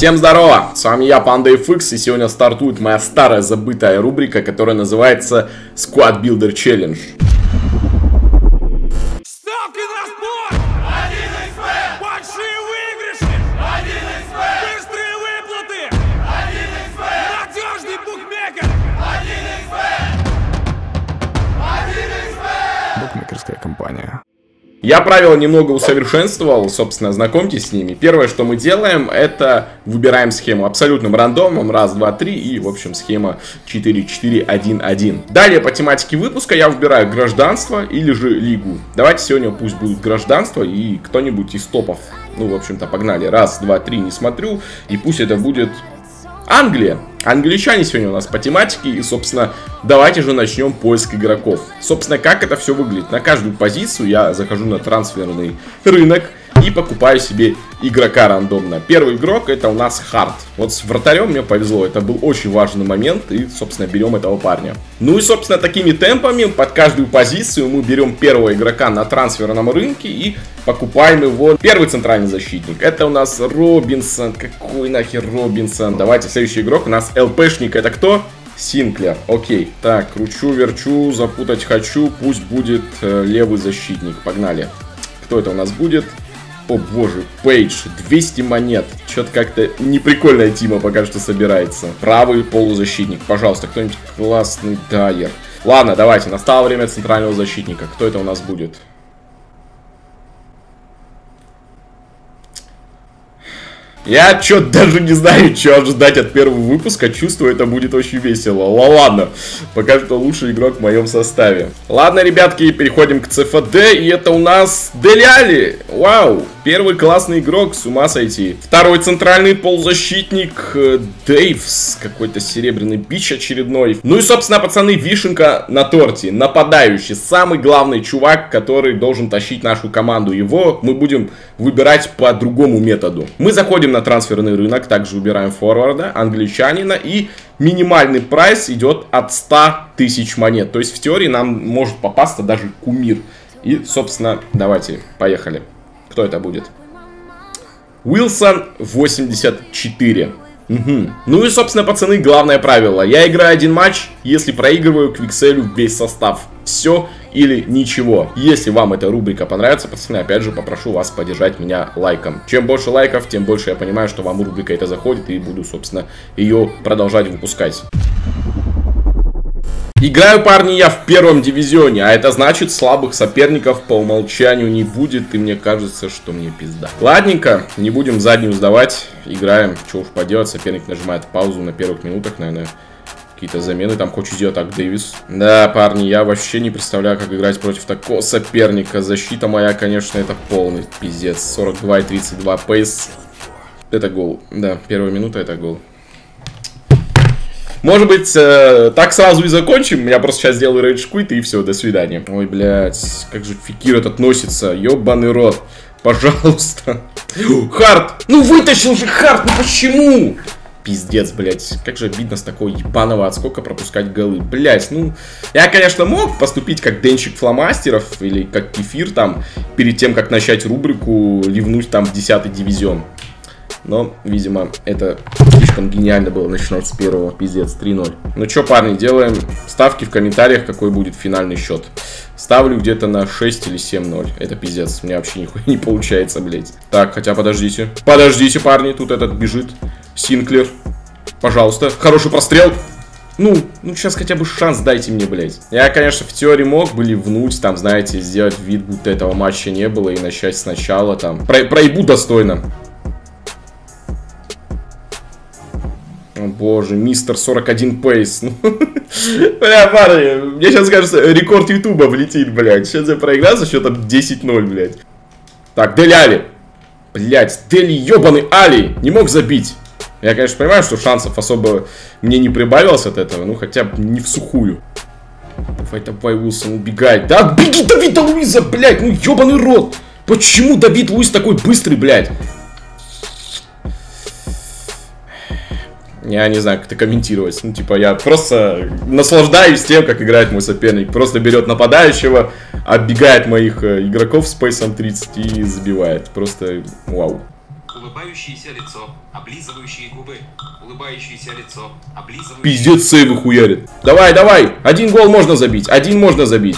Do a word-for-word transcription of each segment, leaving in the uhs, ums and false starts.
Всем здорово, с вами я, PandaFX, и сегодня стартует моя старая забытая рубрика, которая называется Squad Builder Challenge. Ставки на спорт! один икс бет! Большие выигрыши! один икс бет! Быстрые выплаты! один икс бет! Надежный букмекер! один икс бет! один икс бет! Букмекерская компания. Я правила немного усовершенствовал, собственно, знакомьтесь с ними. Первое, что мы делаем, это выбираем схему абсолютным рандомом, раз, два, три, и, в общем, схема четыре четыре один один. Далее, по тематике выпуска я выбираю гражданство или же лигу. Давайте сегодня пусть будет гражданство и кто-нибудь из топов. Ну, в общем-то, погнали. Раз, два, три, не смотрю, и пусть это будет Англия. Англичане сегодня у нас по тематике, и, собственно, давайте же начнем поиск игроков. Собственно, как это все выглядит? На каждую позицию я захожу на трансферный рынок и покупаю себе игрока рандомно. Первый игрок это у нас Харт. Вот с вратарем мне повезло, это был очень важный момент, и, собственно, берем этого парня. Ну и, собственно, такими темпами под каждую позицию мы берем первого игрока на трансферном рынке и покупаем его. Первый центральный защитник, это у нас Робинсон. Какой нахер Робинсон? Давайте, следующий игрок у нас ЛПшник, это кто? Синклер, окей. Так, кручу, верчу, запутать хочу, пусть будет э, левый защитник, погнали. Кто это у нас будет? О боже, Пейдж, двести монет. Что-то как-то неприкольная тима пока что собирается. Правый полузащитник, пожалуйста, кто-нибудь классный дайер. Ладно, давайте, настало время центрального защитника. Кто это у нас будет? Я что-то даже не знаю, что ожидать от первого выпуска. Чувствую, это будет очень весело. Ладно, пока что лучший игрок в моем составе. Ладно, ребятки, переходим к ЦФД. И это у нас Дели Али. Вау, первый классный игрок, с ума сойти. Второй центральный полузащитник Дейвс. Какой-то серебряный бич очередной. Ну и, собственно, пацаны, вишенка на торте. Нападающий, самый главный чувак, который должен тащить нашу команду. Его мы будем выбирать по другому методу. Мы заходим на трансферный рынок, также выбираем форварда, англичанина, и минимальный прайс идет от ста тысяч монет. То есть в теории нам может попасться даже кумир. И, собственно, давайте, поехали. Кто это будет? Уилсон восемьдесят четыре. Угу. Ну и, собственно, пацаны, главное правило. Я играю один матч, если проигрываю, квикселю весь состав. Все или ничего. Если вам эта рубрика понравится, пацаны, опять же, попрошу вас поддержать меня лайком. Чем больше лайков, тем больше я понимаю, что вам рубрика эта заходит, и буду, собственно, ее продолжать выпускать. Играю, парни, я в первом дивизионе, а это значит, слабых соперников по умолчанию не будет, и мне кажется, что мне пизда. Ладненько, не будем заднюю сдавать, играем, что уж поделать, соперник нажимает паузу на первых минутах, наверное, какие-то замены там хочет сделать. Так, Дэвис. Да, парни, я вообще не представляю, как играть против такого соперника. Защита моя, конечно, это полный пиздец. сорок два и тридцать два пейс. Это гол. Да, первая минута это гол. Может быть, э, так сразу и закончим. Я просто сейчас сделаю рейдж-квит и все, до свидания. Ой, блядь, как же Фекир этот носится. Ёбаный рот. Пожалуйста. Харт! Ну вытащил же Харт, ну почему? Пиздец, блядь. Как же обидно с такого ебаного отскока пропускать голы. Блядь, ну... Я, конечно, мог поступить как денщик фломастеров или как кефир там, перед тем, как начать рубрику, ливнуть там в десятый дивизион. Но, видимо, это слишком гениально было начинать с первого. Пиздец, три ноль. Ну что, парни, делаем ставки в комментариях, какой будет финальный счет. Ставлю где-то на шесть или семь ноль. Это пиздец, у меня вообще нихуя не получается, блядь. Так, хотя подождите. Подождите, парни, тут этот бежит. Синклер. Пожалуйста. Хороший прострел. Ну, ну сейчас хотя бы шанс дайте мне, блядь. Я, конечно, в теории мог бы ливнуть, там, знаете, сделать вид, будто этого матча не было, и начать сначала, там. Про, проебу достойно. О боже, мистер сорок один пейс. Бля, парни, мне сейчас кажется, рекорд ютуба влетит, блядь. Сейчас я проиграю за счетом десять ноль, блядь. Так, Дели Али. Блядь, Дели ебаный Али. Не мог забить. Я, конечно, понимаю, что шансов особо мне не прибавилось от этого. Ну, хотя бы не в сухую. Давай, давай, Уилсон, убегай. Да, беги, Давида Луиза, блядь. Ну, ебаный рот. Почему Давид Луиз такой быстрый, блядь? Я не знаю, как это комментировать. Ну, типа, я просто наслаждаюсь тем, как играет мой соперник. Просто берет нападающего, оббегает моих игроков с пейсом тридцать и забивает. Просто вау. Улыбающееся лицо, облизывающие губы, улыбающееся лицо, облизывающие... Пиздец, сейвы хуярит. Давай, давай, один гол можно забить, один можно забить.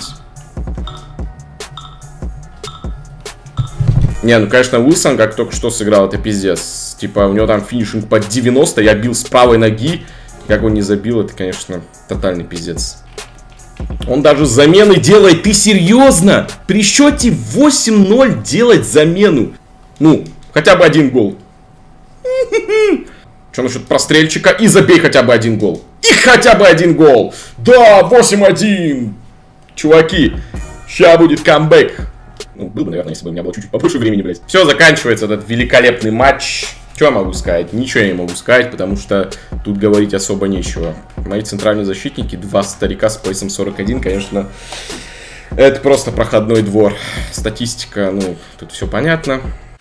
Не, ну конечно, Уилсон, как только что сыграл, это пиздец. Типа, у него там финишинг под девяносто, я бил с правой ноги. Как он не забил, это, конечно, тотальный пиздец. Он даже замены делает. Ты серьезно? При счете восемь ноль делать замену? Ну, хотя бы один гол. Что насчет прострельчика? И забей хотя бы один гол. И хотя бы один гол. Да, восемь один. Чуваки, ща будет камбэк. Ну, был бы, наверное, если бы у меня было чуть-чуть побольше времени, блядь. Все, заканчивается этот великолепный матч. Что я могу сказать? Ничего я не могу сказать, потому что тут говорить особо нечего. Мои центральные защитники, два старика с поясом сорок один, конечно, это просто проходной двор. Статистика, ну, тут все понятно.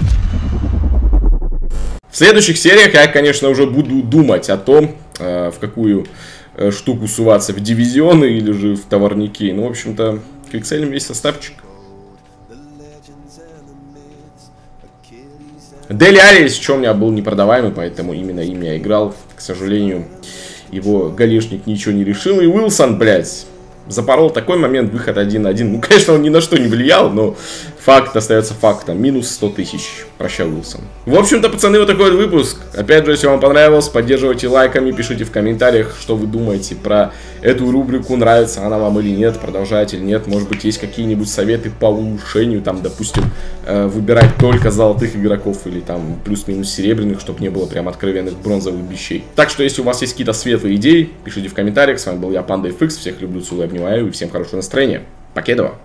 В следующих сериях я, конечно, уже буду думать о том, э, в какую э, штуку суваться, в дивизионы или же в товарники. Ну, в общем-то, кликселим весь составчик. Дели Али, если что, у меня был непродаваемый, поэтому именно им я играл. К сожалению, его галешник ничего не решил. И Уилсон, блядь, запорол такой момент, выход один на один. Ну, конечно, он ни на что не влиял, но факт остается фактом. Минус сто тысяч. Прощай, Уилсон. В общем-то, пацаны, вот такой вот выпуск. Опять же, если вам понравилось, поддерживайте лайками, пишите в комментариях, что вы думаете про эту рубрику, нравится она вам или нет, продолжать или нет. Может быть, есть какие-нибудь советы по улучшению, там, допустим, э, выбирать только золотых игроков или там плюс-минус серебряных, чтобы не было прям откровенных бронзовых вещей. Так что, если у вас есть какие-то светлые идеи, пишите в комментариях. С вами был я, Панда эф икс. Всех люблю, целую, обнимаю и всем хорошего настроения. Покедова!